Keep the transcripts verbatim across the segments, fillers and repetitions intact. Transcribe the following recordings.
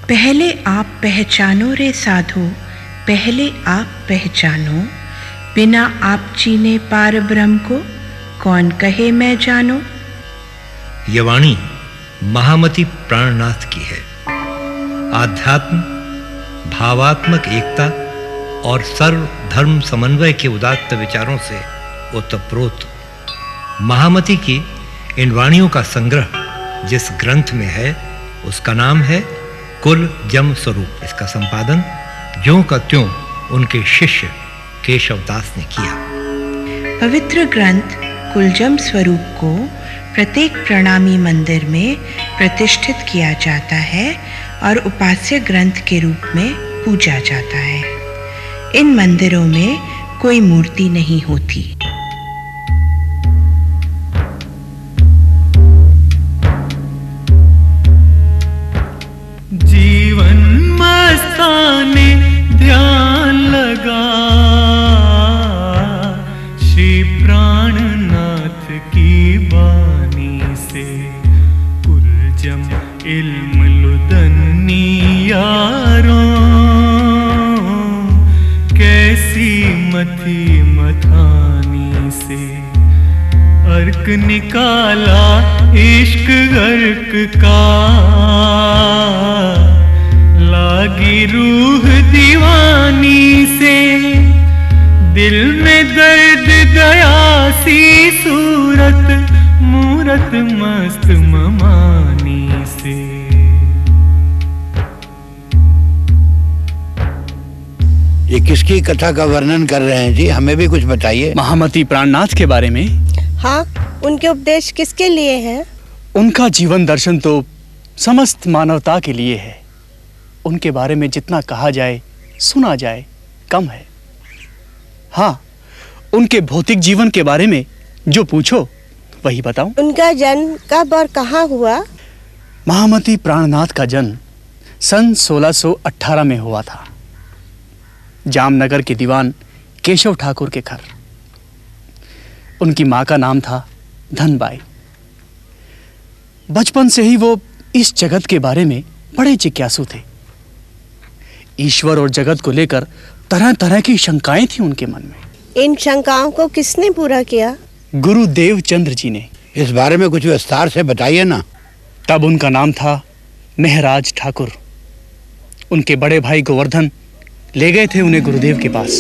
पहले आप पहचानो रे साधो, पहले आप पहचानो, बिना आप चीने पार ब्रह्म को कौन कहे मैं जानो। यह वाणी महामती प्राणनाथ की है। आध्यात्म, भावात्मक एकता और सर्व धर्म समन्वय के उदात्त विचारों से ओतप्रोत महामती की इन वाणियों का संग्रह जिस ग्रंथ में है उसका नाम है कुल जम स्वरूप। इसका संपादन ज्यों का त्यों उनके शिष्य केशव दास ने किया। पवित्र ग्रंथ कुलजम स्वरूप को प्रत्येक प्रणामी मंदिर में प्रतिष्ठित किया जाता है और उपास्य ग्रंथ के रूप में पूजा जाता है। इन मंदिरों में कोई मूर्ति नहीं होती। जीवन मस्ताने ध्यान लगा श्री प्राणनाथ की बानी से। कुलजम इल्म लुदन्नी यारों कैसी मथी मथानी से। अर्क निकाला इश्क गर्क का लागी रूह दीवानी से। दिल में दर्द गया सी सूरत मूरत मस्त ममानी से। ये किसकी कथा का वर्णन कर रहे हैं जी? हमें भी कुछ बताइए। महामती प्राणनाथ के बारे में। हाँ, उनके उपदेश किसके लिए हैं? उनका जीवन दर्शन तो समस्त मानवता के लिए है। उनके बारे में जितना कहा जाए सुना जाए कम है। हाँ, उनके भौतिक जीवन के बारे में जो पूछो वही बताऊं। उनका जन्म कब और कहाँ हुआ? महामती प्राणनाथ का जन्म सन सोलह सौ अठारह में हुआ था, जामनगर के दीवान केशव ठाकुर के घर। उनकी माँ का नाम था धनबाई। बचपन से ही वो इस जगत के बारे में बड़े जिज्ञासु थे। ईश्वर और जगत को लेकर तरह तरह की शंकाएं थी उनके मन में। इन शंकाओं को किसने पूरा किया? गुरुदेव चंद्र जी ने। इस बारे में कुछ विस्तार से बताइए ना। तब उनका नाम था महराज ठाकुर। उनके बड़े भाई गोवर्धन ले गए थे उन्हें गुरुदेव के पास।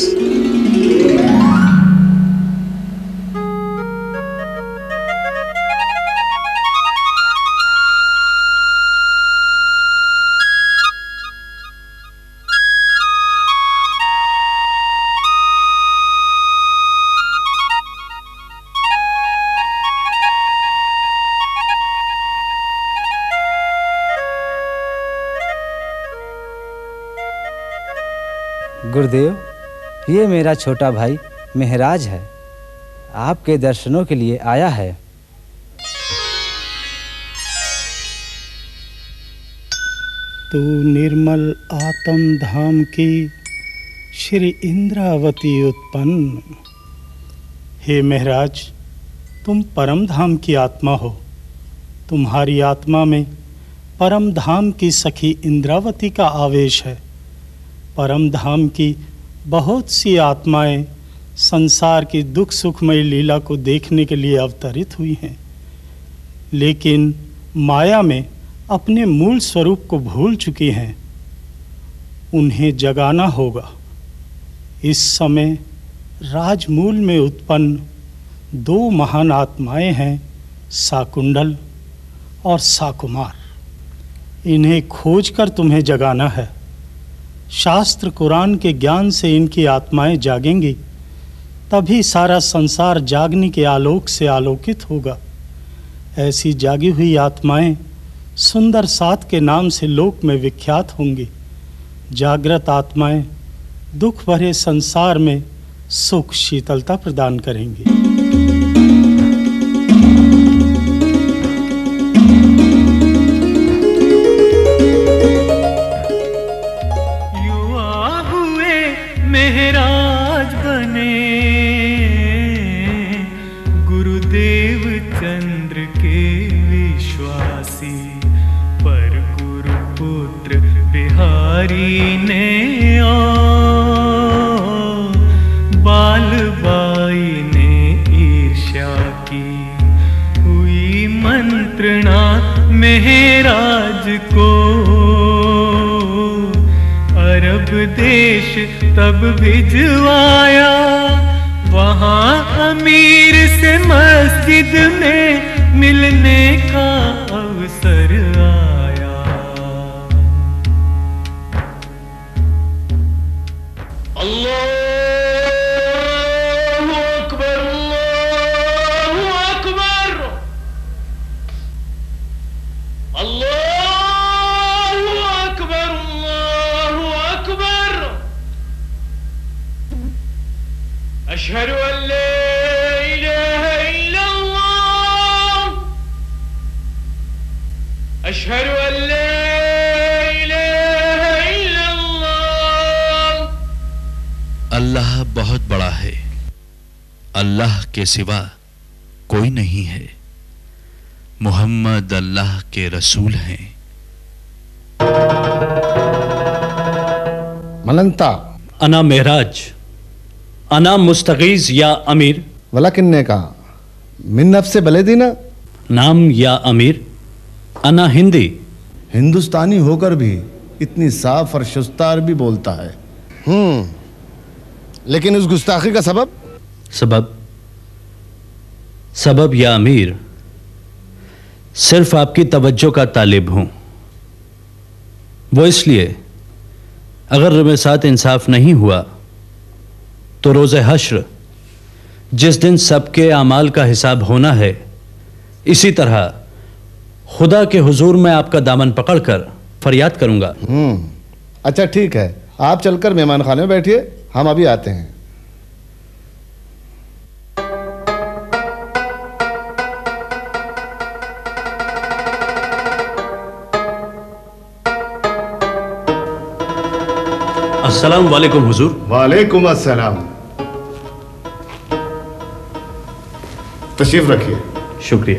गुरुदेव, ये मेरा छोटा भाई महराज है, आपके दर्शनों के लिए आया है। तू निर्मल आत्म धाम की श्री इंद्रावती उत्पन्न। हे महराज, तुम परम धाम की आत्मा हो। तुम्हारी आत्मा में परम धाम की सखी इंद्रावती का आवेश है। परम धाम की बहुत सी आत्माएं संसार की दुख सुखमय लीला को देखने के लिए अवतरित हुई हैं, लेकिन माया में अपने मूल स्वरूप को भूल चुकी हैं। उन्हें जगाना होगा। इस समय राजमूल में उत्पन्न दो महान आत्माएं हैं, शाकुंडल और शाकुमार। इन्हें खोजकर तुम्हें जगाना है। शास्त्र कुरान के ज्ञान से इनकी आत्माएं जागेंगी, तभी सारा संसार जागने के आलोक से आलोकित होगा। ऐसी जागी हुई आत्माएं सुंदर सात के नाम से लोक में विख्यात होंगी। जागृत आत्माएं दुख भरे संसार में सुख शीतलता प्रदान करेंगी। महराज बने गुरुदेव चंद्र के विश्वासी, पर गुरु पुत्र बारी ने और बाल बाई ने ईर्ष्या की, हुई मंत्रणा महराज को। अरब देश तब भिजवाया, वहाँ अमीर से मस्जिद में मिलने का अवसर आया। अल्लाहु अकबर, अल्लाहु अकबर, अल्लाहु अकबर, अल्लाहु अकबर। अशहदु अन ला इलाहा इल्लल्लाह, अशहदु अन ला इलाहा इल्लल्लाह। अल्लाह बहुत बड़ा है, अल्लाह के सिवा कोई नहीं है। मोहम्मद अल्लाह के रसूल हैं। मनंता अना महराज, अना मुस्तगीज या अमीर। वलाकिन ने कहा मिन नफ्से बलेदीना। नाम या अमीर, अना हिंदी। हिंदुस्तानी होकर भी इतनी साफ और शुस्ता अरबी बोलता है। हम्म, लेकिन उस गुस्ताखी का सबब? सबब सबब या अमीर, सिर्फ आपकी तवज्जो का तालिब हूं। वो इसलिए, अगर मेरे साथ इंसाफ नहीं हुआ तो रोज़े हश्र, जिस दिन सबके अमाल का हिसाब होना है, इसी तरह खुदा के हुजूर में आपका दामन पकड़कर फरियाद करूंगा। हम्म, अच्छा ठीक है, आप चलकर मेहमान खाने में बैठिए, हम अभी आते हैं। अस्सलाम वालेकुम हुजूर। वालेकुम अस्सलाम। तशरीफ रखिए। शुक्रिया।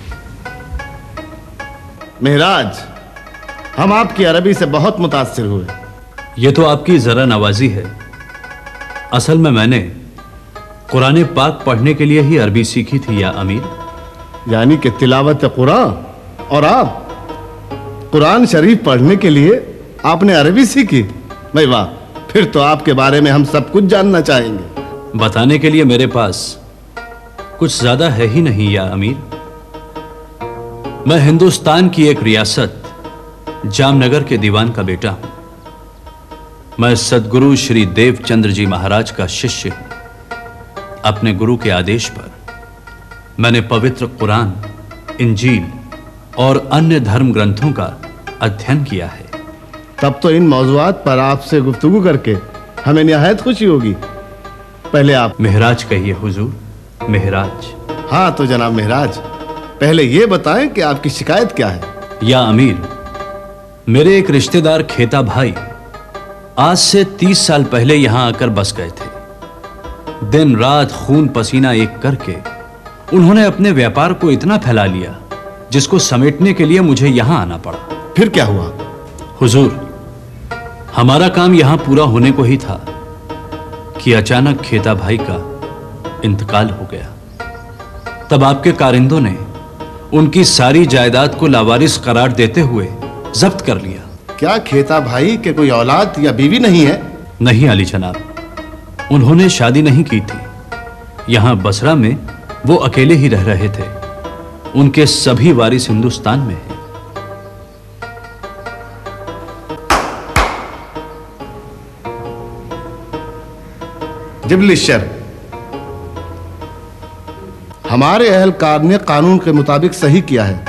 महराज, हम आपकी अरबी से बहुत मुतासिर हुए। ये तो आपकी जरा नवाजी है। असल में मैंने कुरान पाक पढ़ने के लिए ही अरबी सीखी थी या अमीर। यानी कि तिलावत कुरान, और आप कुरान शरीफ पढ़ने के लिए आपने अरबी सीखी? भाई वाह, फिर तो आपके बारे में हम सब कुछ जानना चाहेंगे। बताने के लिए मेरे पास कुछ ज्यादा है ही नहीं या अमीर। मैं हिंदुस्तान की एक रियासत जामनगर के दीवान का बेटा हूं। मैं सदगुरु श्री देवचंद्र जी महाराज का शिष्य हूं। अपने गुरु के आदेश पर मैंने पवित्र कुरान, इंजील और अन्य धर्म ग्रंथों का अध्ययन किया है। तब तो इन मौज़ूआत पर आपसे गुफ्तगू करके हमें निहायत खुशी होगी। पहले आप महराज कहिए हुजूर, महराज। हाँ तो जनाब महराज, पहले ये बताएं कि आपकी शिकायत क्या है? या अमीर, मेरे एक रिश्तेदार खेता भाई आज से तीस साल पहले यहां आकर बस गए थे। दिन रात खून पसीना एक करके उन्होंने अपने व्यापार को इतना फैला लिया जिसको समेटने के लिए मुझे यहां आना पड़ा। फिर क्या हुआ? हुजूर, हमारा काम यहां पूरा होने को ही था कि अचानक खेता भाई का इंतकाल हो गया। तब आपके कारिंदों ने उनकी सारी जायदाद को लावारिस करार देते हुए जब्त कर लिया। क्या खेता भाई के कोई औलाद या बीवी नहीं है? नहीं अली जनाब, उन्होंने शादी नहीं की थी। यहां बसरा में वो अकेले ही रह रहे थे। उनके सभी वारिस हिंदुस्तान में हैं। जिब्लिशर, हमारे अहलकार ने कानून के मुताबिक सही किया है,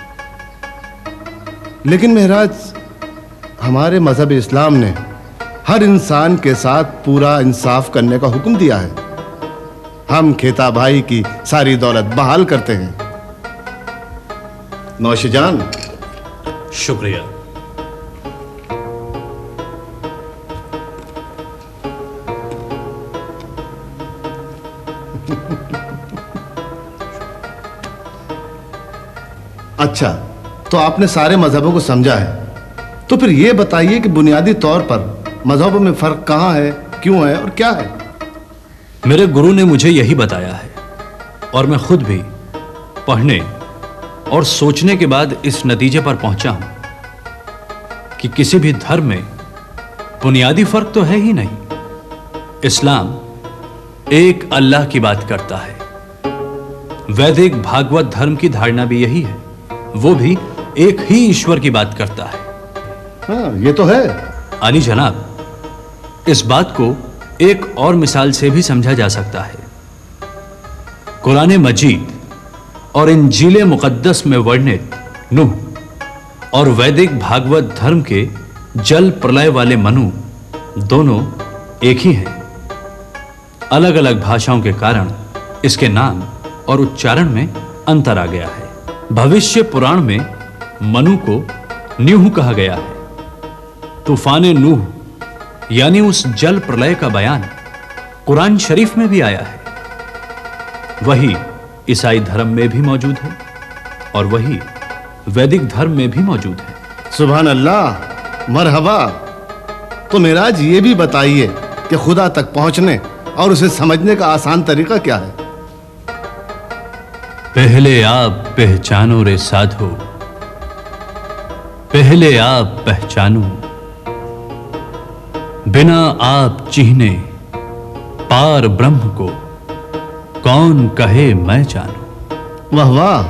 लेकिन महराज, हमारे मजहब इस्लाम ने हर इंसान के साथ पूरा इंसाफ करने का हुक्म दिया है। हम खेता भाई की सारी दौलत बहाल करते हैं। नौशजान। शुक्रिया। अच्छा, तो आपने सारे मजहबों को समझा है। तो फिर ये बताइए कि बुनियादी तौर पर मजहबों में फर्क कहाँ है, क्यों है और क्या है? मेरे गुरु ने मुझे यही बताया है और मैं खुद भी पढ़ने और सोचने के बाद इस नतीजे पर पहुंचा हूं कि किसी भी धर्म में बुनियादी फर्क तो है ही नहीं। इस्लाम एक अल्लाह की बात करता है। वैदिक भागवत धर्म की धारणा भी यही है, वो भी एक ही ईश्वर की बात करता है। हाँ, ये तो है। अली जनाब, इस बात को एक और मिसाल से भी समझा जा सकता है। कुरान मजीद और इंजील मुकद्दस में वर्णित नूह और वैदिक भागवत धर्म के जल प्रलय वाले मनु दोनों एक ही हैं। अलग अलग भाषाओं के कारण इसके नाम और उच्चारण में अंतर आ गया है। भविष्य पुराण में मनु को न्यूह कहा गया है। तूफान नूह यानी उस जल प्रलय का बयान कुरान शरीफ में भी आया है। वही ईसाई धर्म में भी मौजूद है और वही वैदिक धर्म में भी मौजूद है। सुभान अल्लाह, मरहबा। तो मेराज ये भी बताइए कि खुदा तक पहुंचने और उसे समझने का आसान तरीका क्या है? पहले आप पहचानो रे साधो, पहले आप पहचानो, बिना आप चिन्हने पार ब्रह्म को कौन कहे मैं जानूं। वाह वाह।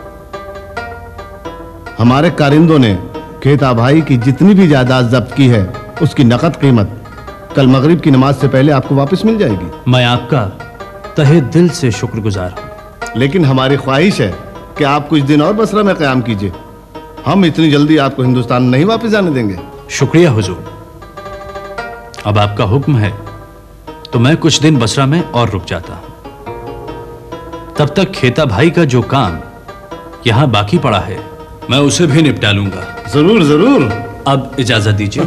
हमारे कारिंदों ने खेता भाई की जितनी भी जायदाद जब्त की है उसकी नकद कीमत कल मगरिब की नमाज से पहले आपको वापस मिल जाएगी। मैं आपका तहे दिल से शुक्रगुजार हूं। लेकिन हमारी ख्वाहिश है कि आप कुछ दिन और बसरा में क़याम कीजिए। हम इतनी जल्दी आपको हिंदुस्तान नहीं वापस जाने देंगे। शुक्रिया हुजूर। अब आपका हुक्म है तो मैं कुछ दिन बसरा में और रुक जाता हूं। तब तक खेता भाई का जो काम यहां बाकी पड़ा है मैं उसे भी निपटा लूंगा। जरूर जरूर। अब इजाजत दीजिए।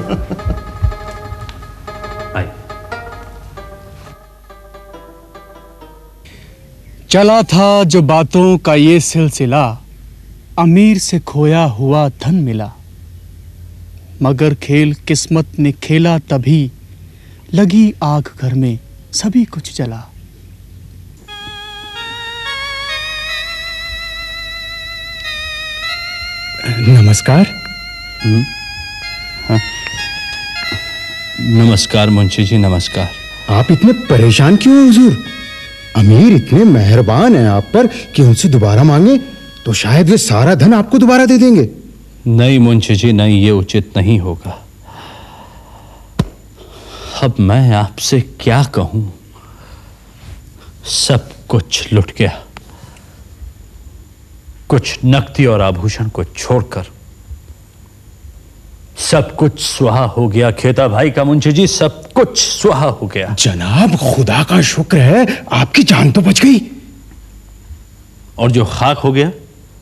चला था जो बातों का ये सिलसिला, अमीर से खोया हुआ धन मिला, मगर खेल किस्मत ने खेला तभी लगी आग घर में सभी कुछ जला। नमस्कार। हाँ। नमस्कार मुंशी जी, नमस्कार। आप इतने परेशान क्यों हैं हुजूर? अमीर इतने मेहरबान हैं आप पर कि उनसे दोबारा मांगे तो शायद वे सारा धन आपको दोबारा दे देंगे। नहीं मुंशी जी, नहीं, ये उचित नहीं होगा। अब मैं आपसे क्या कहूं, सब कुछ लुट गया। कुछ नकदी और आभूषण को छोड़कर सब कुछ सुहा हो गया। खेता भाई का मुंशी जी, सब कुछ सुहा हो गया। जनाब, खुदा का शुक्र है आपकी जान तो बच गई। और जो खाक हो गया,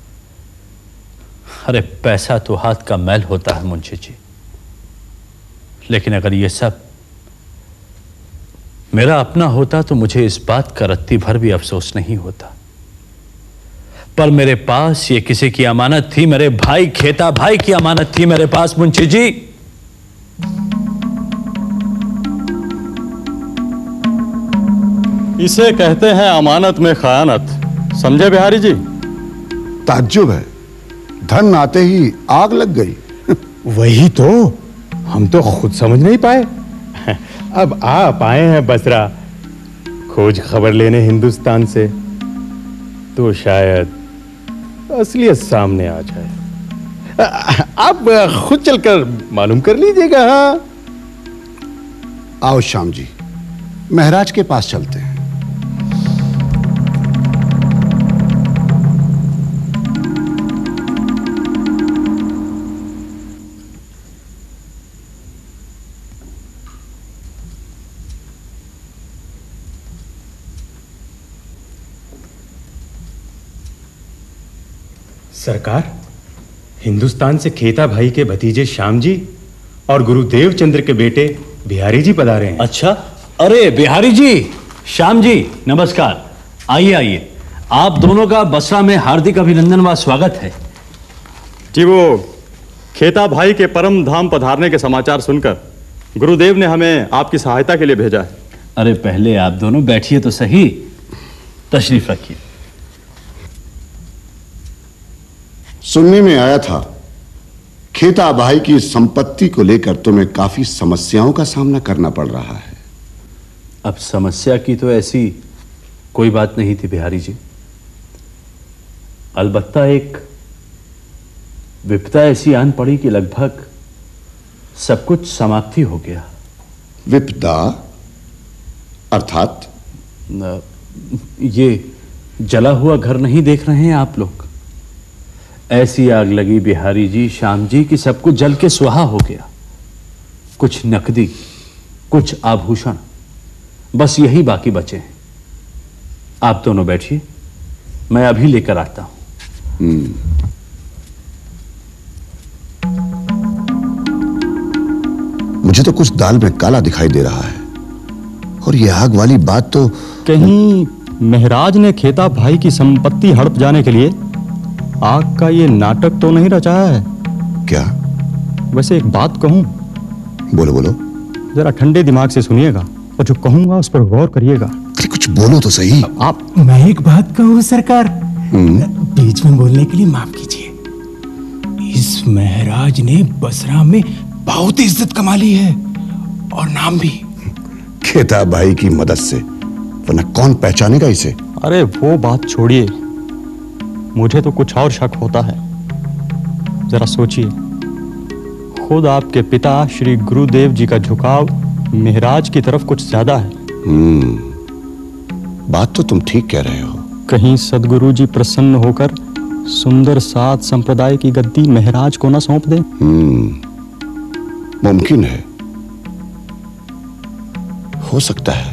अरे पैसा तो हाथ का मैल होता है मुंशी जी, लेकिन अगर ये सब मेरा अपना होता तो मुझे इस बात का रत्ती भर भी अफसोस नहीं होता। पर मेरे पास ये किसी की अमानत थी, मेरे भाई खेता भाई की अमानत थी मेरे पास मुंशी जी। इसे कहते हैं अमानत में खयानत। समझे बिहारी जी? ताज्जुब है, धन आते ही आग लग गई। वही तो हम तो खुद समझ नहीं पाए। अब आप आए हैं बसरा खोज खबर लेने हिंदुस्तान से, तो शायद असलियत सामने आ जाए। आप खुद चलकर मालूम कर लीजिएगा। हाँ, आओ श्याम जी, महराज के पास चलते हैं। सरकार, हिंदुस्तान से खेता भाई के भतीजे श्याम जी और गुरुदेव चंद्र के बेटे बिहारी जी पधारे हैं। अच्छा, अरे बिहारी जी, श्याम जी, नमस्कार। आइए आइए, आप दोनों का बसरा में हार्दिक अभिनंदन व स्वागत है। जी, वो खेता भाई के परम धाम पधारने के समाचार सुनकर गुरुदेव ने हमें आपकी सहायता के लिए भेजा है। अरे पहले आप दोनों बैठिए तो सही, तशरीफ रखिए। सुनने में आया था खेता भाई की संपत्ति को लेकर तुम्हें काफी समस्याओं का सामना करना पड़ रहा है। अब समस्या की तो ऐसी कोई बात नहीं थी बिहारी जी, अलबत्ता एक विपदा ऐसी आन पड़ी कि लगभग सब कुछ समाप्ति हो गया। विपदा अर्थात? ये जला हुआ घर नहीं देख रहे हैं आप लोग? ऐसी आग लगी बिहारी जी, श्याम जी, कि सब कुछ जल के सुहा हो गया। कुछ नकदी, कुछ आभूषण, बस यही बाकी बचे हैं। आप दोनों बैठिए, मैं अभी लेकर आता हूं। मुझे तो कुछ दाल में काला दिखाई दे रहा है। और ये आग वाली बात तो कहीं महराज ने खेता भाई की संपत्ति हड़प जाने के लिए आग का ये नाटक तो नहीं रचाया है? क्या? वैसे एक बात कहूं? बोलो बोलो। जरा ठंडे दिमाग से सुनिएगा और जो कहूंगा उस पर गौर करिएगा। अरे कुछ बोलो तो सही। आप मैं एक बात कहूं सरकार, बीच में बोलने के लिए माफ कीजिए। इस महराज ने बसरा में बहुत इज्जत कमा ली है और नाम भी। खेता भाई की मदद से, वरना कौन पहचानेगा इसे? अरे वो बात छोड़िए, मुझे तो कुछ और शक होता है। जरा सोचिए, खुद आपके पिता श्री गुरुदेव जी का झुकाव महराज की तरफ कुछ ज्यादा है। हम्म, बात तो तुम ठीक कह रहे हो। कहीं सदगुरु जी प्रसन्न होकर सुंदर सात संप्रदाय की गद्दी महराज को न सौंप दें? हम्म, मुमकिन है, हो सकता है।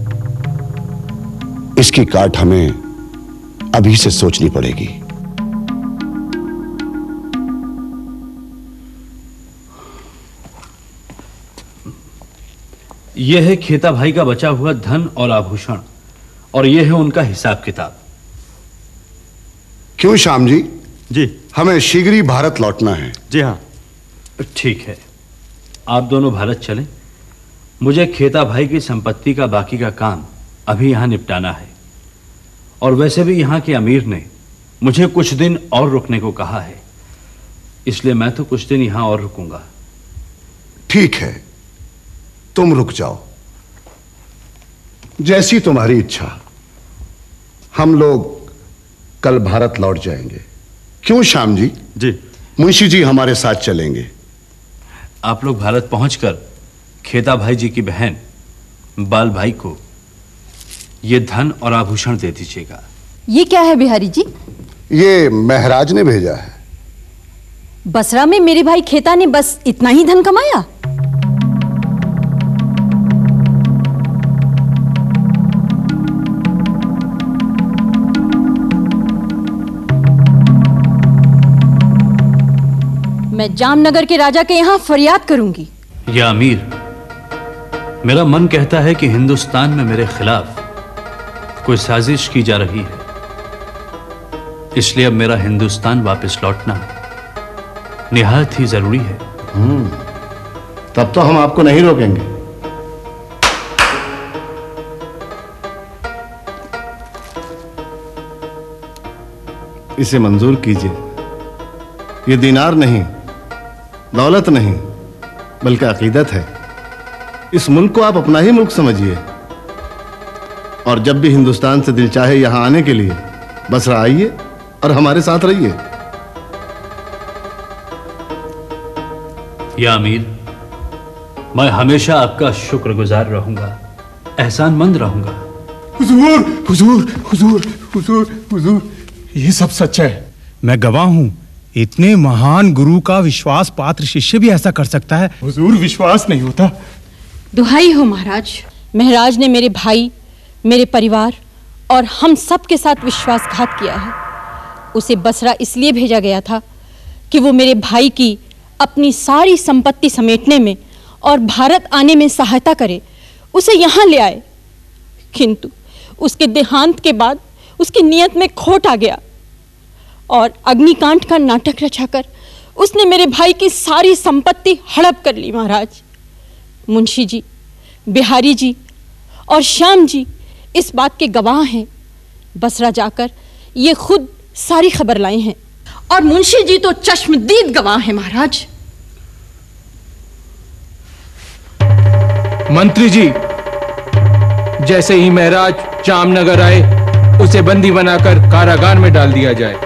इसकी काट हमें अभी से सोचनी पड़ेगी। यह है खेता भाई का बचा हुआ धन और आभूषण, और यह है उनका हिसाब किताब। क्यों श्याम जी? जी, हमें शीघ्र ही भारत लौटना है। जी हाँ। ठीक है, आप दोनों भारत चलें। मुझे खेता भाई की संपत्ति का बाकी का काम अभी यहां निपटाना है, और वैसे भी यहां के अमीर ने मुझे कुछ दिन और रुकने को कहा है, इसलिए मैं तो कुछ दिन यहां और रुकूंगा। ठीक है, तुम रुक जाओ, जैसी तुम्हारी इच्छा। हम लोग कल भारत लौट जाएंगे। क्यों श्याम जी? जी। मुंशी जी हमारे साथ चलेंगे। आप लोग भारत पहुंचकर खेता भाई जी की बहन बाल भाई को ये धन और आभूषण दे दीजिएगा। ये क्या है बिहारी जी? ये महराज ने भेजा है। बसरा में मेरे भाई खेता ने बस इतना ही धन कमाया? मैं जामनगर के राजा के यहां फरियाद करूंगी। या अमीर, मेरा मन कहता है कि हिंदुस्तान में मेरे खिलाफ कोई साजिश की जा रही है, इसलिए अब मेरा हिंदुस्तान वापस लौटना निहायत ही जरूरी है। हम्म, तब तो हम आपको नहीं रोकेंगे। इसे मंजूर कीजिए। ये दीनार नहीं, दौलत नहीं, बल्कि अकीदत है। इस मुल्क को आप अपना ही मुल्क समझिए, और जब भी हिंदुस्तान से दिल चाहे यहां आने के लिए बसरा आइए और हमारे साथ रहिए। या अमीर, मैं हमेशा आपका शुक्रगुजार रहूंगा, एहसानमंद रहूंगा। हुजूर, हुजूर, हुजूर, हुजूर, हुजूर, ये सब सच है। मैं गवाह हूं। इतने महान गुरु का विश्वास पात्र शिष्य भी ऐसा कर सकता है? हुजूर, विश्वास नहीं होता। दुहाई हो महाराज, महराज ने मेरे भाई, मेरे परिवार और हम सब के साथ विश्वासघात किया है। उसे बसरा इसलिए भेजा गया था कि वो मेरे भाई की अपनी सारी संपत्ति समेटने में और भारत आने में सहायता करे, उसे यहाँ ले आए। किंतु उसके देहांत के बाद उसकी नीयत में खोट आ गया और अग्निकांड का नाटक रचाकर उसने मेरे भाई की सारी संपत्ति हड़प कर ली महाराज। मुंशी जी, बिहारी जी और श्याम जी इस बात के गवाह हैं। बसरा जाकर ये खुद सारी खबर लाए हैं और मुंशी जी तो चश्मदीद गवाह हैं महाराज। मंत्री जी, जैसे ही महराज जामनगर आए उसे बंदी बनाकर कारागार में डाल दिया जाए।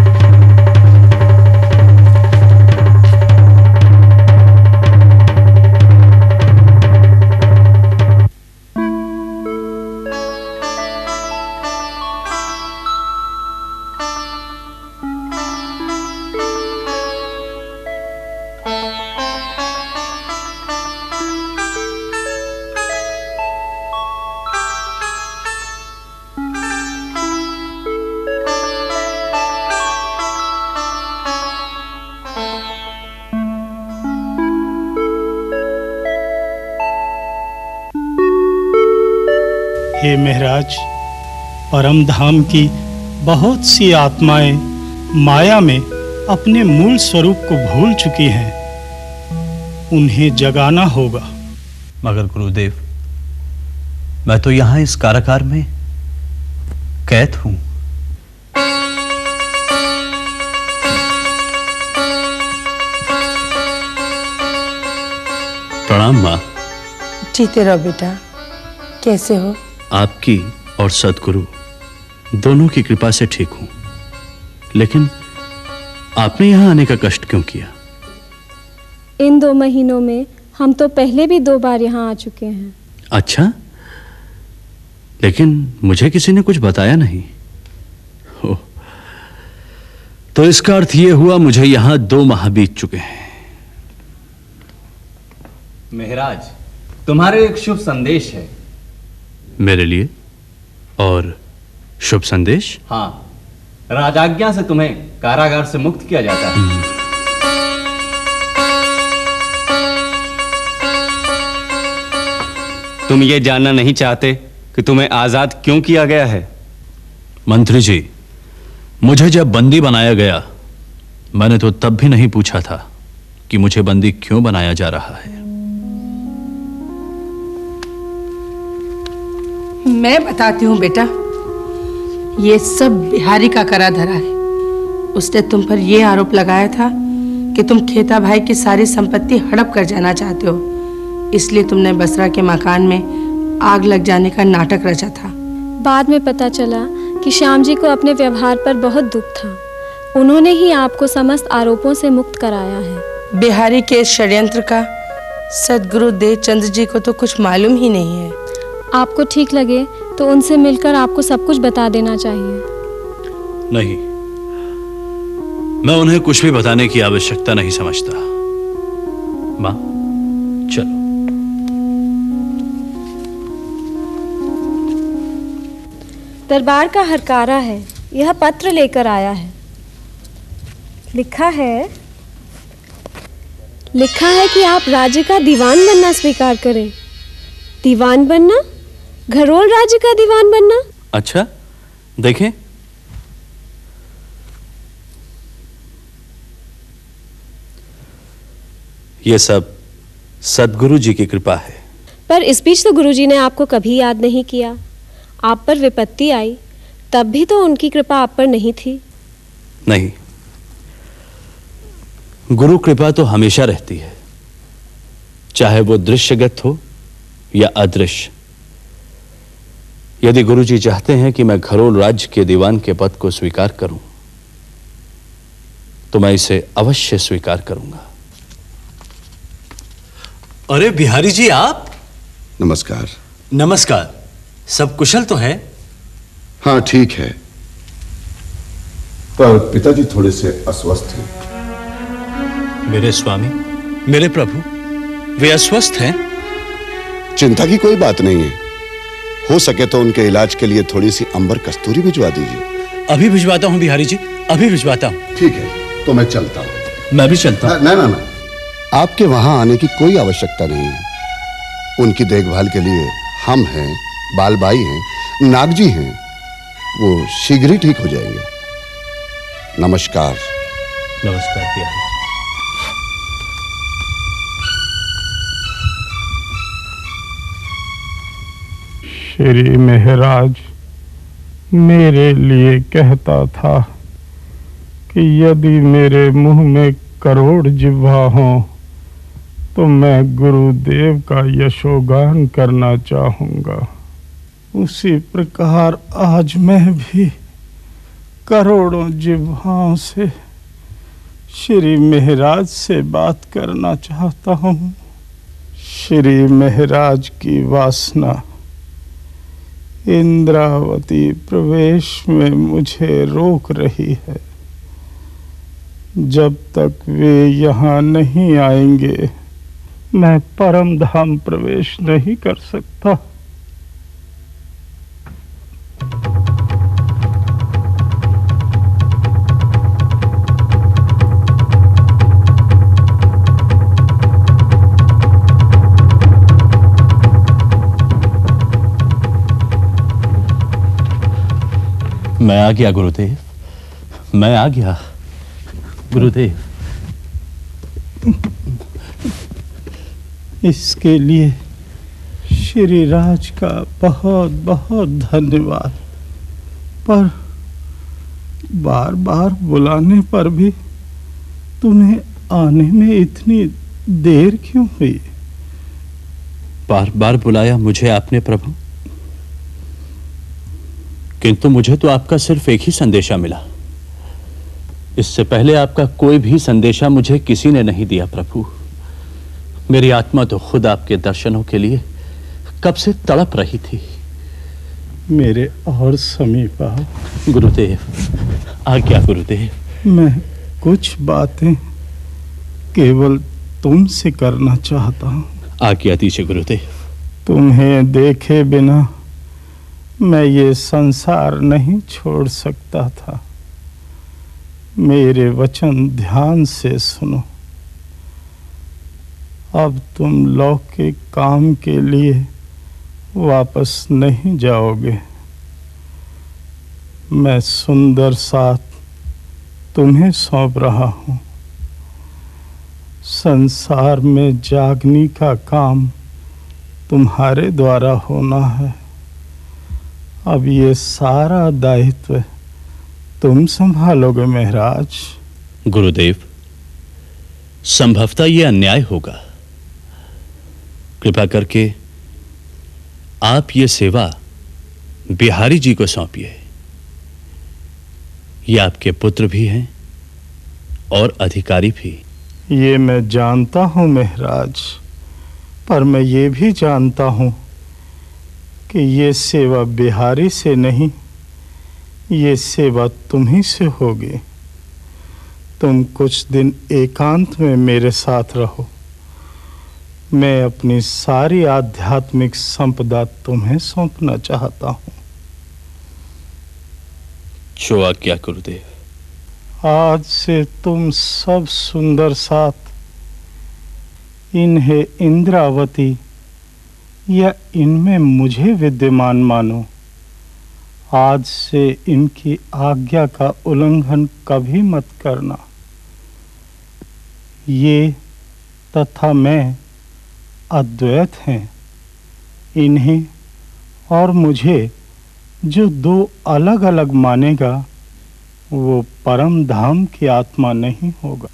हे महराज, परम धाम की बहुत सी आत्माएं माया में अपने मूल स्वरूप को भूल चुकी हैं, उन्हें जगाना होगा। मगर गुरुदेव, मैं तो यहां इस कारागार में कैद हूं। प्रणाम मां। जीते रहो बेटा। कैसे हो? आपकी और सदगुरु दोनों की कृपा से ठीक हूं, लेकिन आपने यहां आने का कष्ट क्यों किया? इन दो महीनों में हम तो पहले भी दो बार यहाँ आ चुके हैं। अच्छा, लेकिन मुझे किसी ने कुछ बताया नहीं। हो, तो इसका अर्थ यह हुआ मुझे यहां दो माह बीत चुके हैं। महराज, तुम्हारे एक शुभ संदेश है। मेरे लिए? और शुभ संदेश? हाँ, राजाज्ञा से तुम्हें कारागार से मुक्त किया जाता है। तुम ये जानना नहीं चाहते कि तुम्हें आजाद क्यों किया गया है? मंत्री जी, मुझे जब बंदी बनाया गया, मैंने तो तब भी नहीं पूछा था कि मुझे बंदी क्यों बनाया जा रहा है। मैं बताती हूँ बेटा, ये सब बिहारी का करा धरा है। उसने तुम पर यह आरोप लगाया था कि तुम खेता भाई की सारी संपत्ति हड़प कर जाना चाहते हो, इसलिए तुमने बसरा के मकान में आग लग जाने का नाटक रचा था। बाद में पता चला कि श्याम जी को अपने व्यवहार पर बहुत दुख था। उन्होंने ही आपको समस्त आरोपों से मुक्त कराया है। बिहारी के इस षड्यंत्र का सदगुरु देव चंद्र जी को तो कुछ मालूम ही नहीं है। आपको ठीक लगे तो उनसे मिलकर आपको सब कुछ बता देना चाहिए। नहीं, मैं उन्हें कुछ भी बताने की आवश्यकता नहीं समझता। मां, चलो। दरबार का हरकारा है, यह पत्र लेकर आया है। लिखा है लिखा है कि आप राज्य का दीवान बनना स्वीकार करें। दीवान बनना? घरोल राज्य का दीवान बनना? अच्छा, देखें। यह सब सदगुरु जी की कृपा है। पर इस बीच तो गुरुजी ने आपको कभी याद नहीं किया। आप पर विपत्ति आई तब भी तो उनकी कृपा आप पर नहीं थी। नहीं, गुरु कृपा तो हमेशा रहती है, चाहे वो दृश्यगत हो या अदृश्य। यदि गुरुजी चाहते हैं कि मैं घरोल राज्य के दीवान के पद को स्वीकार करूं, तो मैं इसे अवश्य स्वीकार करूंगा। अरे बिहारी जी, आप? नमस्कार। नमस्कार। सब कुशल तो है? हाँ, ठीक है, पर पिताजी थोड़े से अस्वस्थ हैं। मेरे स्वामी, मेरे प्रभु, वे अस्वस्थ हैं? चिंता की कोई बात नहीं है। हो सके तो उनके इलाज के लिए थोड़ी सी अंबर कस्तूरी भिजवा दीजिए। अभी भिजवाता हूं बिहारी जी, अभी भिजवाता हूं। ठीक है, तो मैं चलता हूं। मैं भी चलता हूं। ना ना ना, आपके वहां आने की कोई आवश्यकता नहीं है। उनकी देखभाल के लिए हम हैं, बालबाई हैं, नागजी हैं, वो शीघ्र ही ठीक हो जाएंगे। नमस्कार। नमस्कार बिहारी जी। श्री महराज मेरे लिए कहता था कि यदि मेरे मुंह में करोड़ जिह्वा हों तो मैं गुरुदेव का यशोगान करना चाहूँगा। उसी प्रकार आज मैं भी करोड़ों जिह्वाओं से श्री महराज से बात करना चाहता हूँ। श्री महराज की वासना इंद्रावती प्रवेश में मुझे रोक रही है। जब तक वे यहाँ नहीं आएंगे मैं परम धाम प्रवेश नहीं कर सकता। मैं आ गया गुरुदेव, मैं आ गया गुरुदेव। इसके लिए श्री राज का बहुत बहुत धन्यवाद। पर बार बार बुलाने पर भी तुम्हें आने में इतनी देर क्यों हुई? बार बार बुलाया मुझे आपने प्रभु, किंतु मुझे तो आपका सिर्फ एक ही संदेशा मिला। इससे पहले आपका कोई भी संदेशा मुझे किसी ने नहीं दिया प्रभु। मेरी आत्मा तो खुद आपके दर्शनों के लिए कब से तड़प रही थी। मेरे और समीप आओ। गुरुदेव, आज्ञा गुरुदेव। मैं कुछ बातें केवल तुमसे करना चाहता हूँ। आज्ञा दीजिए गुरुदेव। तुम्हें देखे बिना मैं ये संसार नहीं छोड़ सकता था। मेरे वचन ध्यान से सुनो। अब तुम लौकिक काम के लिए वापस नहीं जाओगे। मैं सुंदर साथ तुम्हें सौंप रहा हूँ। संसार में जागनी का काम तुम्हारे द्वारा होना है। अब ये सारा दायित्व तुम संभालोगे महाराज। गुरुदेव, संभवतः ये अन्याय होगा। कृपा करके आप ये सेवा बिहारी जी को सौंपिए। ये आपके पुत्र भी हैं और अधिकारी भी। ये मैं जानता हूं महाराज, पर मैं ये भी जानता हूं कि ये सेवा बिहारी से नहीं, ये सेवा तुम्ही से होगी। तुम कुछ दिन एकांत में मेरे साथ रहो। मैं अपनी सारी आध्यात्मिक संपदा तुम्हें सौंपना चाहता हूँ। जो आज्ञा गुरुदेव। आज से तुम सब सुंदर साथ इन्हें इंद्रावती या इनमें मुझे विद्यमान मानो। आज से इनकी आज्ञा का उल्लंघन कभी मत करना। ये तथा मैं अद्वैत हैं। इन्हें और मुझे जो दो अलग अलग मानेगा वो परम धाम की आत्मा नहीं होगा।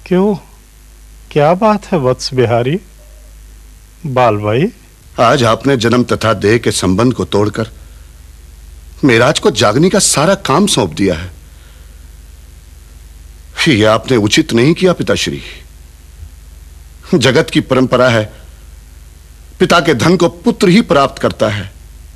क्यों, क्या बात है वत्स बिहारी? बाल भाई, आज आपने जन्म तथा देह के संबंध को तोड़कर मेराज को जागने का सारा काम सौंप दिया है। यह आपने उचित नहीं किया पिताश्री। जगत की परंपरा है पिता के धन को पुत्र ही प्राप्त करता है।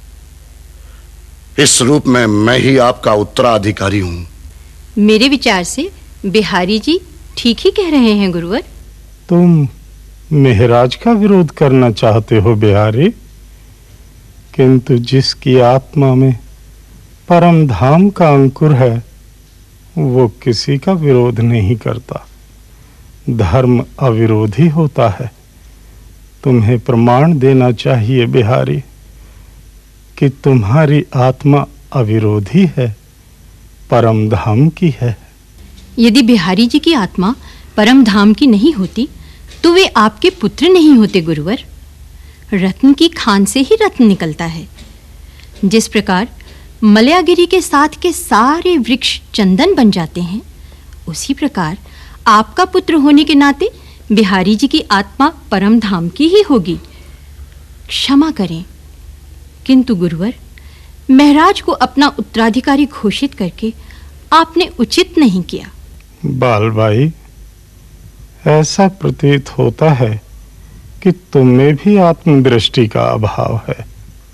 इस रूप में मैं ही आपका उत्तराधिकारी हूं। मेरे विचार से बिहारी जी ठीक ही कह रहे हैं गुरुवर। तुम मेहराज का विरोध करना चाहते हो बिहारी, किंतु जिसकी आत्मा में परम धाम का अंकुर है वो किसी का विरोध नहीं करता। धर्म अविरोधी होता है। तुम्हें प्रमाण देना चाहिए बिहारी कि तुम्हारी आत्मा अविरोधी है, परम धाम की है। यदि बिहारी जी की आत्मा परम धाम की नहीं होती तो वे आपके पुत्र नहीं होते गुरुवर। रत्न की खान से ही रत्न निकलता है। जिस प्रकार मलयागिरी के साथ के सारे वृक्ष चंदन बन जाते हैं, उसी प्रकार आपका पुत्र होने के नाते बिहारी जी की आत्मा परम धाम की ही होगी। क्षमा करें, किंतु गुरुवर, महराज को अपना उत्तराधिकारी घोषित करके आपने उचित नहीं किया। बाल भाई, ऐसा प्रतीत होता है कि तुम में भी आत्मदृष्टि का अभाव है।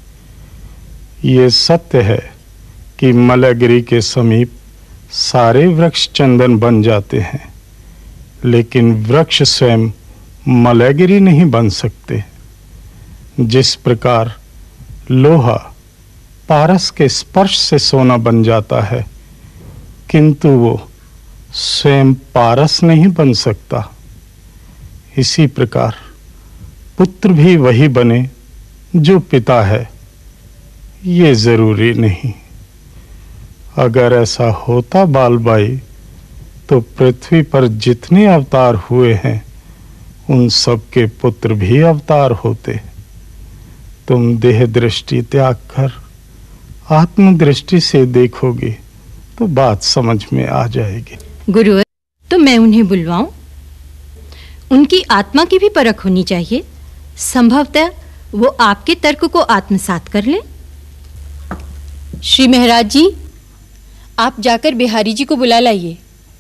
ये सत्य है कि मलयगिरी के समीप सारे वृक्ष चंदन बन जाते हैं, लेकिन वृक्ष स्वयं मलयगिरी नहीं बन सकते। जिस प्रकार लोहा पारस के स्पर्श से सोना बन जाता है, किंतु वो स्वयं पारस नहीं बन सकता, इसी प्रकार पुत्र भी वही बने जो पिता है, ये जरूरी नहीं। अगर ऐसा होता बालबाई, तो पृथ्वी पर जितने अवतार हुए हैं उन सब के पुत्र भी अवतार होते। तुम देह दृष्टि त्याग कर आत्मदृष्टि से देखोगे तो बात समझ में आ जाएगी। गुरुवर, तो मैं उन्हें बुलवाऊं? उनकी आत्मा की भी परख होनी चाहिए। संभवतः वो आपके तर्क को आत्मसात कर लें। श्री महराज जी, आप जाकर बिहारी जी को बुला लाइए।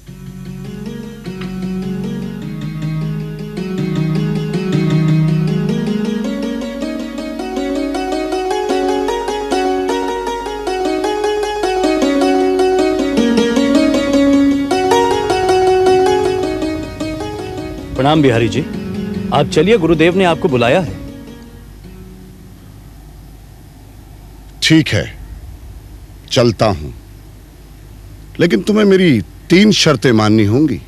प्रणाम बिहारी जी, आप चलिए, गुरुदेव ने आपको बुलाया है। ठीक है, चलता हूं, लेकिन तुम्हें मेरी तीन शर्तें माननी होंगी।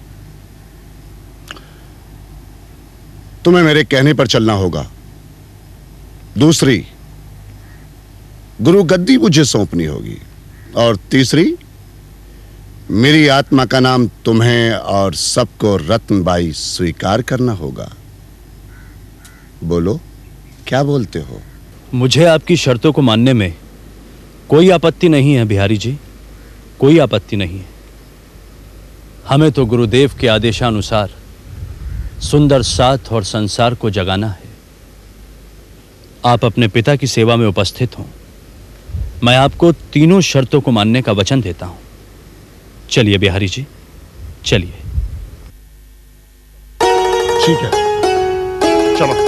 तुम्हें मेरे कहने पर चलना होगा। दूसरी, गुरु गद्दी मुझे सौंपनी होगी। और तीसरी, मेरी आत्मा का नाम तुम्हें और सबको रत्नबाई स्वीकार करना होगा। बोलो, क्या बोलते हो? मुझे आपकी शर्तों को मानने में कोई आपत्ति नहीं है बिहारी जी, कोई आपत्ति नहीं है। हमें तो गुरुदेव के आदेशानुसार सुंदर साथ और संसार को जगाना है। आप अपने पिता की सेवा में उपस्थित हों। मैं आपको तीनों शर्तों को मानने का वचन देता हूं। चलिए बिहारी जी, चलिए। ठीक है, चलो।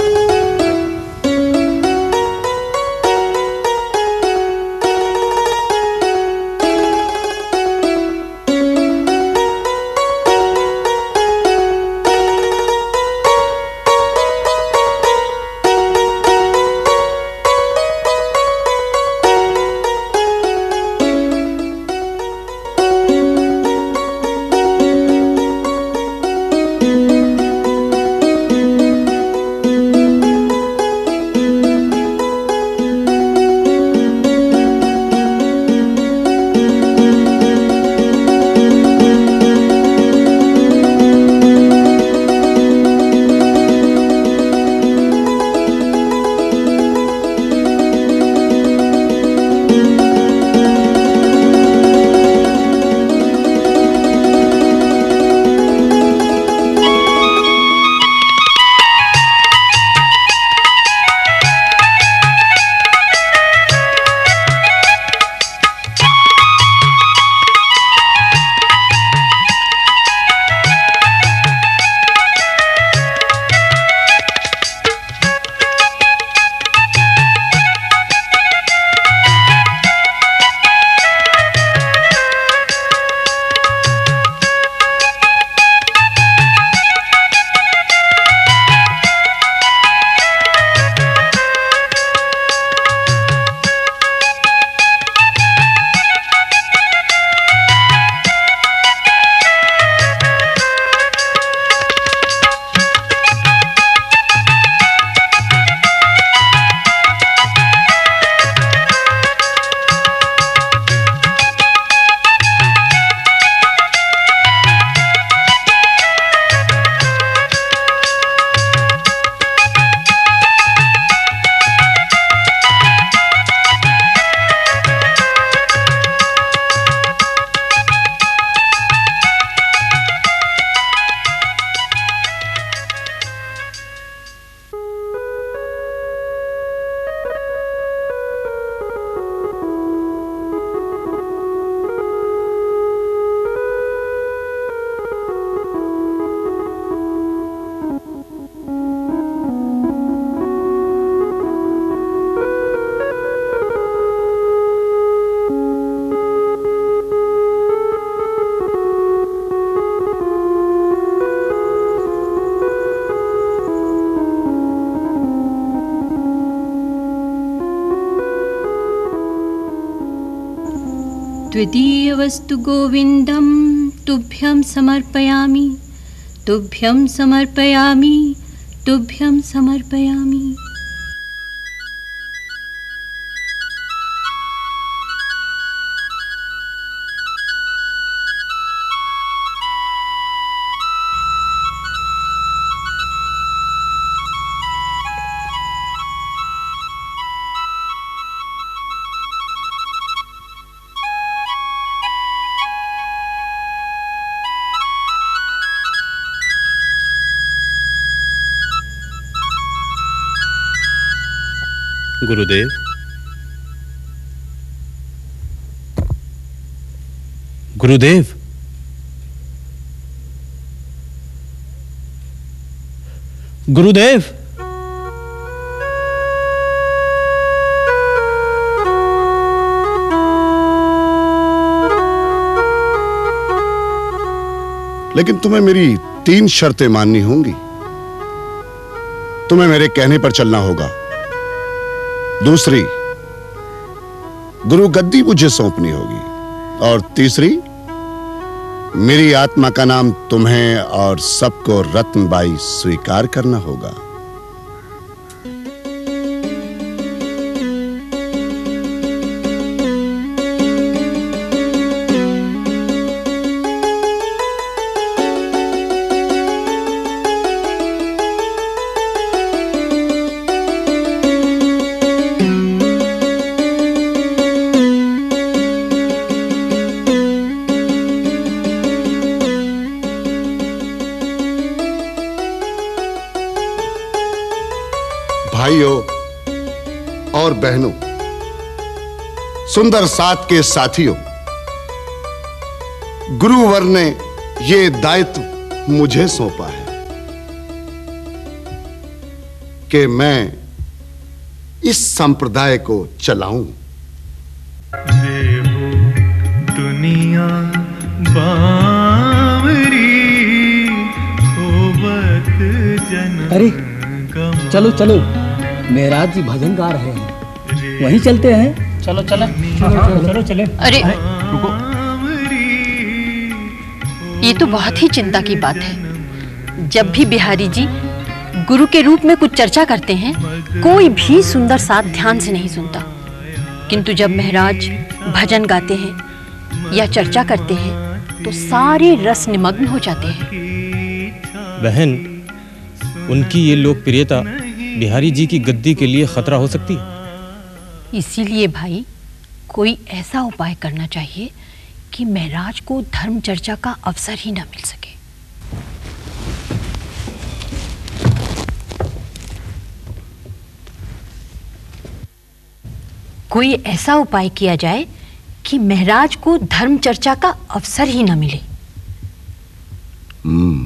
द्वितीय वस्तु गोविंदम तुभ्यं समर्पयामि, तुभ्यं समर्पयामि, तुभ्यं समर्पयामि। गुरुदेव, गुरुदेव, गुरुदेव, लेकिन तुम्हें मेरी तीन शर्तें माननी होंगी। तुम्हें मेरे कहने पर चलना होगा। दूसरी, गुरु गद्दी मुझे सौंपनी होगी। और तीसरी, मेरी आत्मा का नाम तुम्हें और सबको रत्नबाई स्वीकार करना होगा। भाइयों और बहनों, सुंदर साथ के साथियों, गुरुवर ने ये दायित्व मुझे सौंपा है कि मैं इस संप्रदाय को चलाऊं। देवो दुनिया बावरी होवत जन। अरे चलो चलो, मेहराज जी भजन गा रहे हैं, वहीं चलते हैं। चलो चलो चलो चलो चले। अरे रुको, ये तो बहुत ही चिंता की बात है। जब भी बिहारी जी गुरु के रूप में कुछ चर्चा करते हैं, कोई भी सुंदर साथ ध्यान से नहीं सुनता, किंतु जब महाराज भजन गाते हैं या चर्चा करते हैं तो सारे रस निमग्न हो जाते हैं। बहन, उनकी ये लोकप्रियता बिहारी जी की गद्दी के लिए खतरा हो सकती है। इसीलिए भाई, कोई ऐसा उपाय करना चाहिए कि महाराज को धर्म चर्चा का अवसर ही न मिल सके। कोई ऐसा उपाय किया जाए कि महाराज को धर्म चर्चा का अवसर ही न मिले। हम्म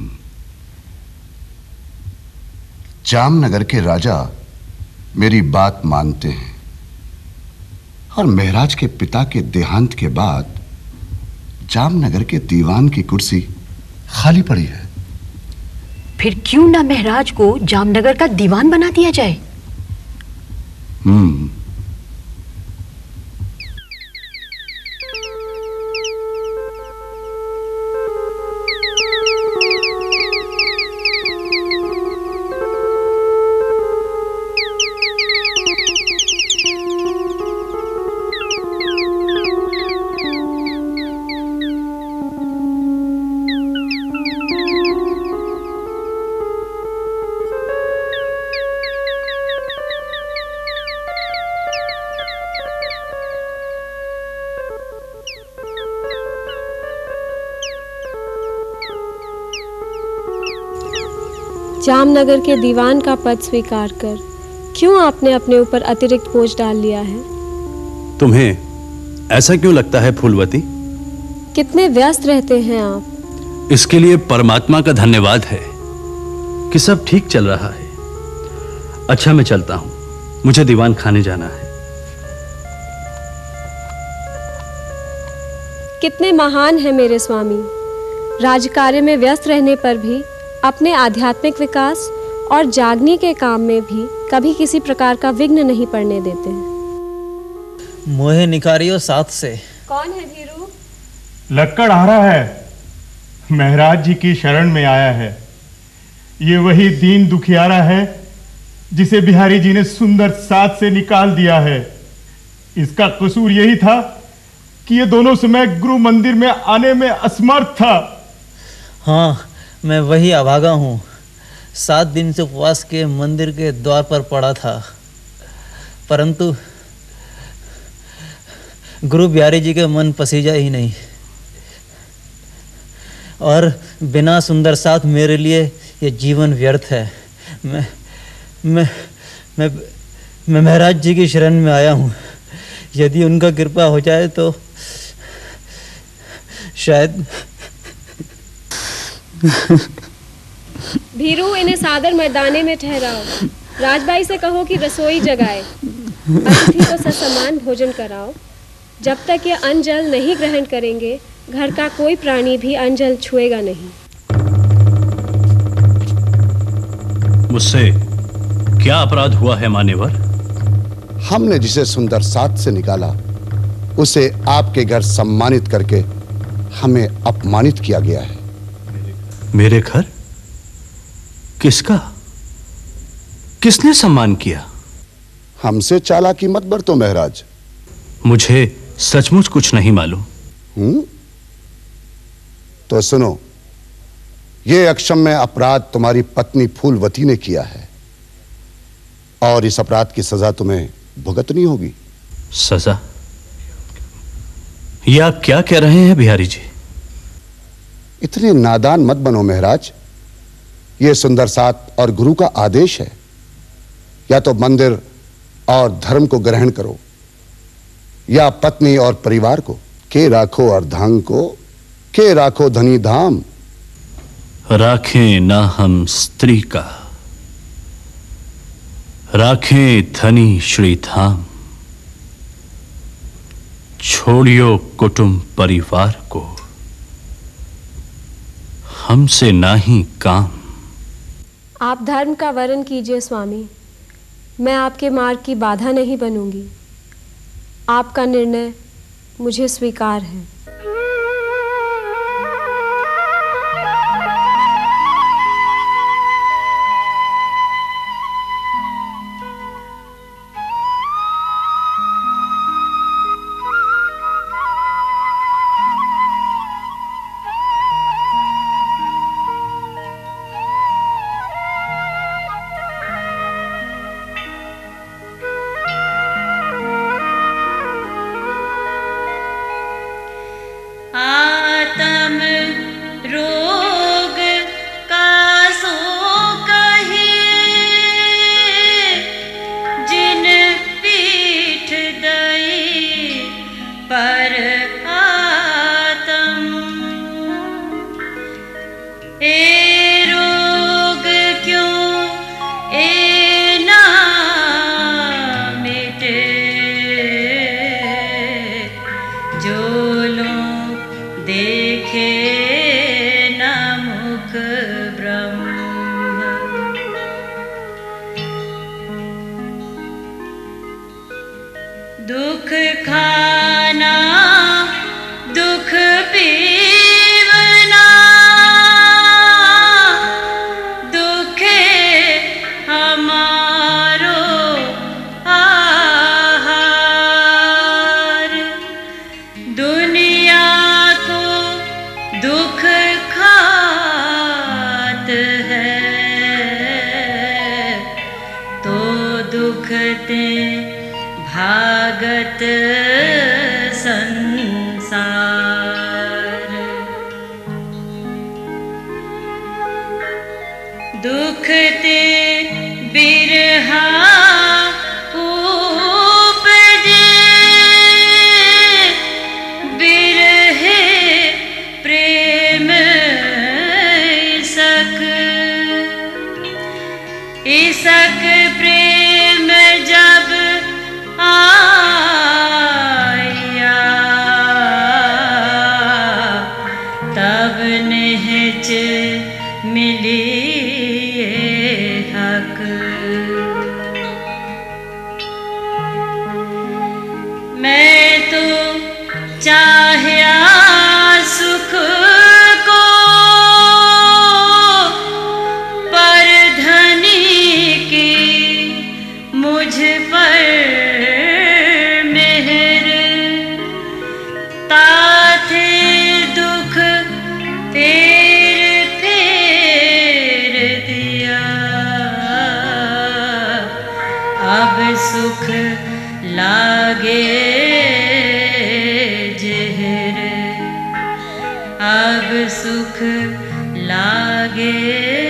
जामनगर के राजा मेरी बात मानते हैं और महाराज के पिता के देहांत के बाद जामनगर के दीवान की कुर्सी खाली पड़ी है। फिर क्यों ना महाराज को जामनगर का दीवान बना दिया जाए? हम्म जामनगर के दीवान का पद स्वीकार कर क्यों आपने अपने ऊपर अतिरिक्त बोझ डाल लिया है? तुम्हें ऐसा क्यों लगता है फूलवती? कितने व्यस्त रहते हैं आप। इसके लिए परमात्मा का धन्यवाद है कि सब ठीक चल रहा है। अच्छा, मैं चलता हूं, मुझे दीवान खाने जाना है। कितने महान हैं मेरे स्वामी, राजकार्य में व्यस्त रहने पर भी अपने आध्यात्मिक विकास और जागने के काम में भी कभी किसी प्रकार का विघ्न नहीं पड़ने देते हैं। मोहे निकारियो साथ से। कौन है धीरू? लक्कड़ आ रहा है, महराज जी की शरण में आया है। ये वही दीन दुखियारा है जिसे बिहारी जी ने सुंदर साथ से निकाल दिया है। इसका कसूर यही था कि ये दोनों समय गुरु मंदिर में आने में असमर्थ था। हाँ, मैं वही अभागा हूँ। सात दिन से उपवास के मंदिर के द्वार पर पड़ा था, परंतु गुरु बिहारी जी के मन पसीजा ही नहीं। और बिना सुंदर साथ मेरे लिए ये जीवन व्यर्थ है। मैं मैं मैं मैं महाराज जी की शरण में आया हूँ। यदि उनका कृपा हो जाए तो शायद। भीरू, इन्हें सादर मैदाने में ठहराओ। राजबाई से कहो कि रसोई जगाए, अतिथि को ससम्मान भोजन कराओ। जब तक ये अन्न जल नहीं ग्रहण करेंगे, घर का कोई प्राणी भी अन्न जल छुएगा नहीं। मुझसे क्या अपराध हुआ है मान्यवर? हमने जिसे सुंदर साथ से निकाला उसे आपके घर सम्मानित करके हमें अपमानित किया गया है। मेरे घर? किसका? किसने सम्मान किया? हमसे चालाकी मत बरतो महाराज। मुझे सचमुच कुछ नहीं मालूम। हम्म? तो सुनो, ये अक्षम्य अपराध तुम्हारी पत्नी फूलवती ने किया है और इस अपराध की सजा तुम्हें भुगतनी होगी। सजा? ये आप क्या कह रहे हैं बिहारी जी? इतने नादान मत बनो महाराज। यह सुंदर साथ और गुरु का आदेश है। या तो मंदिर और धर्म को ग्रहण करो या पत्नी और परिवार को। के राखो अर्धांग को, के राखो धनी धाम। राखें ना हम स्त्री का, राखें धनी श्री धाम। छोड़ियो कुटुंब परिवार को, हमसे नाही काम। आप धर्म का वरण कीजिए स्वामी। मैं आपके मार्ग की बाधा नहीं बनूंगी। आपका निर्णय मुझे स्वीकार है। दुख खाना दुख पीवना दुखे हमारो आहार दुनिया को दुख खात है तो दुखते भागत संसार दुखते बिरहा उपजे बिरहे प्रेम इसक इसक प्रेम जब आया तब निहच मिली हक मैं तो चाहया सुख लागे